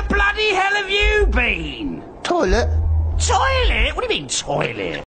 bloody hell have you been? Toilet? Toilet? What do you mean, toilet?